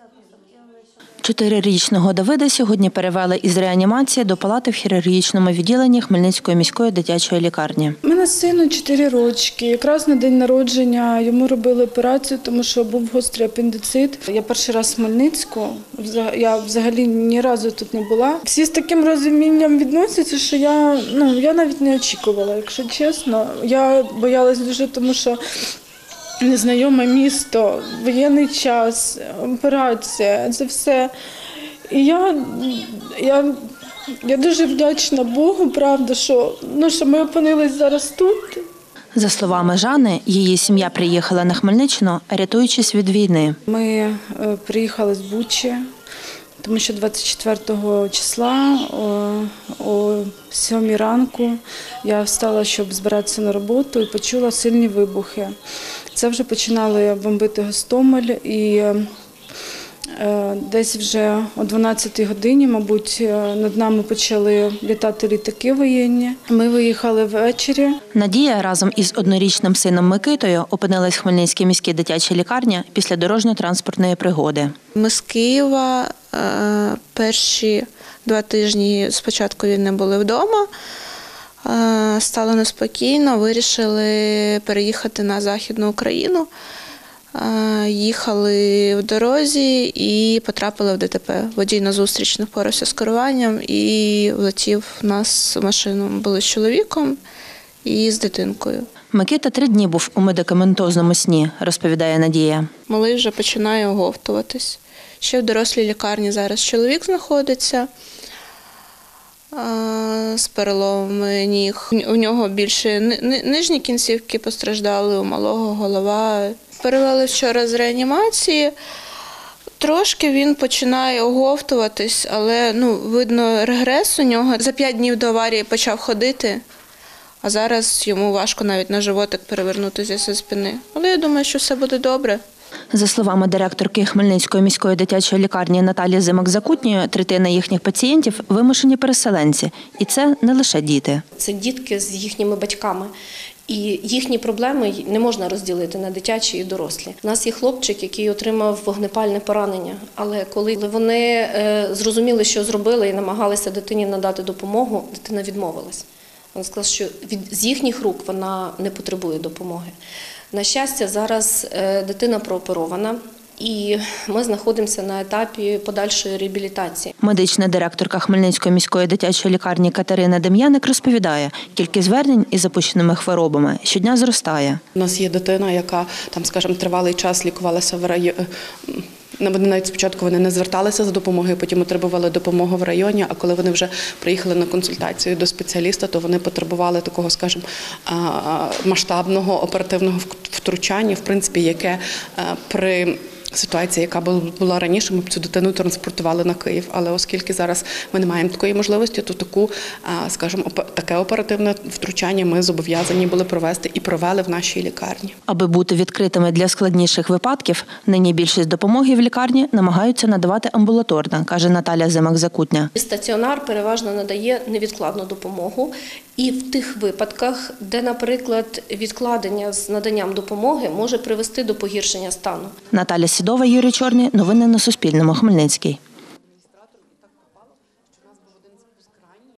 4-річного Давида сьогодні перевели із реанімації до палати в хірургічному відділенні Хмельницької міської дитячої лікарні. У мене сину 4 рочки. Якраз на день народження йому робили операцію, тому що був гострий апендицит. Я перший раз в Хмельницьку, я взагалі ні разу тут не була. Всі з таким розумінням відносяться, що я навіть не очікувала, якщо чесно. Я боялась дуже, тому що незнайоме місто, воєнний час, операція, це все. І я дуже вдячна Богу, правда, що ми опинились зараз тут. За словами Жани, її сім'я приїхала на Хмельниччину, рятуючись від війни. Ми приїхали з Бучі, тому що 24 числа о 7 ранку я встала, щоб збиратися на роботу, і почула сильні вибухи. Це вже починали бомбити Гостомель, і десь вже о 12-й годині, мабуть, над нами почали літати літаки воєнні. Ми виїхали ввечері. Надія разом із однорічним сином Микитою опинилась в Хмельницькій міській дитячій лікарні після дорожньо-транспортної пригоди. Ми з Києва перші 2 тижні спочатку не були вдома. Стало неспокійно, вирішили переїхати на Західну Україну. Їхали в дорозі і потрапили в ДТП. Водій назустріч не впорався з керуванням і влетів в нас в машину. Були з чоловіком і з дитинкою. Микита 3 дні був у медикаментозному сні, розповідає Надія. Малий вже починає оговтуватись. Ще в дорослій лікарні зараз чоловік знаходиться з переломами ніг. У нього більше нижні кінцівки постраждали, у малого голова. Перевели вчора з реанімації. Трошки він починає оговтуватись, але видно регрес у нього. За 5 днів до аварії почав ходити, а зараз йому важко навіть на животик перевернутися зі спини. Але я думаю, що все буде добре. За словами директорки Хмельницької міської дитячої лікарні Наталії Зимак-Закутньої, третина їхніх пацієнтів – вимушені переселенці. І це не лише діти. Це дітки з їхніми батьками. І їхні проблеми не можна розділити на дитячі і дорослі. У нас є хлопчик, який отримав вогнепальне поранення, але коли вони зрозуміли, що зробили і намагалися дитині надати допомогу, дитина відмовилась. Вона сказала, що з їхніх рук вона не потребує допомоги. На щастя, зараз дитина прооперована, і ми знаходимося на етапі подальшої реабілітації. Медична директорка Хмельницької міської дитячої лікарні Катерина Дем'яник розповідає, кількість звернень із запущеними хворобами щодня зростає. У нас є дитина, яка тривалий час лікувалася в районі. Навіть спочатку вони не зверталися за допомогою, потім отримували допомогу в районі, а коли вони вже приїхали на консультацію до спеціаліста, то вони потребували такого, масштабного оперативного втручання, в принципі, яке при ситуації, яка була раніше, ми б цю дитину транспортували на Київ. Але оскільки зараз ми не маємо такої можливості, то таке оперативне втручання ми зобов'язані були провести і провели в нашій лікарні. Аби бути відкритими для складніших випадків, нині більшість допомоги в лікарні намагаються надавати амбулаторно, каже Наталія Зимак-Закутня. Стаціонар переважно надає невідкладну допомогу. І в тих випадках, де, наприклад, відкладення з наданням допомоги може привести до погіршення стану. Наталя Сідова, Юрій Чорний. Новини на Суспільному. Хмельницький.